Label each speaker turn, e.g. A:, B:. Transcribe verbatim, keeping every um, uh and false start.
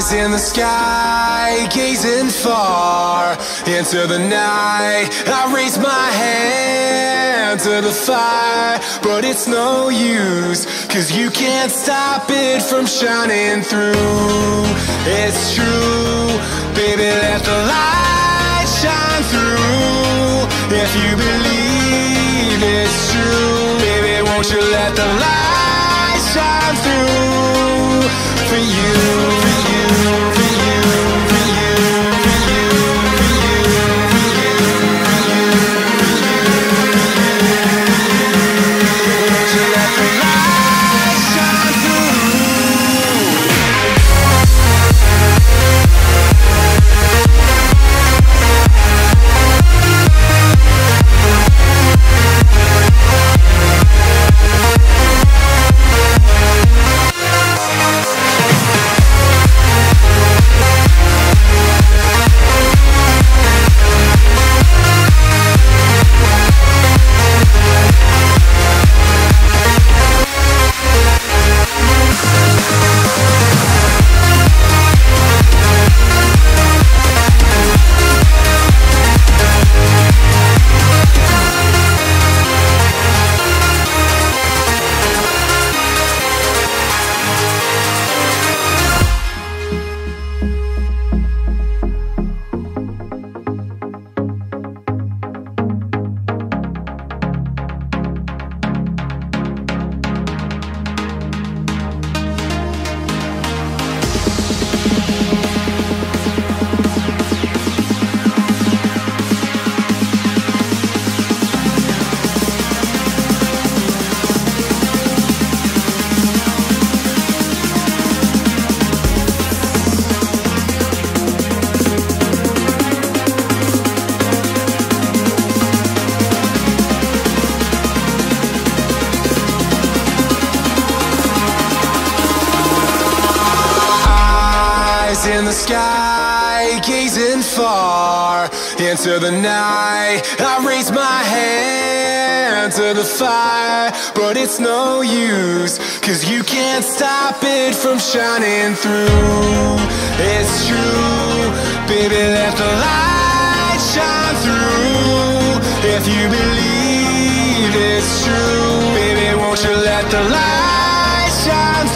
A: In the sky, gazing far into the night, I raise my hand to the fire, but it's no use, cause you can't stop it from shining through. It's true, baby, let the light shine through. If you believe it's true, baby, won't you let the light shine through for you. In the sky, gazing far into the night, I raise my hand to the fire, but it's no use, cause you can't stop it from shining through. It's true, baby, let the light shine through. If you believe it's true, baby, won't you let the light shine